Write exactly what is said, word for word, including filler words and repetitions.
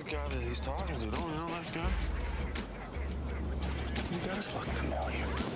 guy that he's talking to. Don't you know that guy? He does look familiar.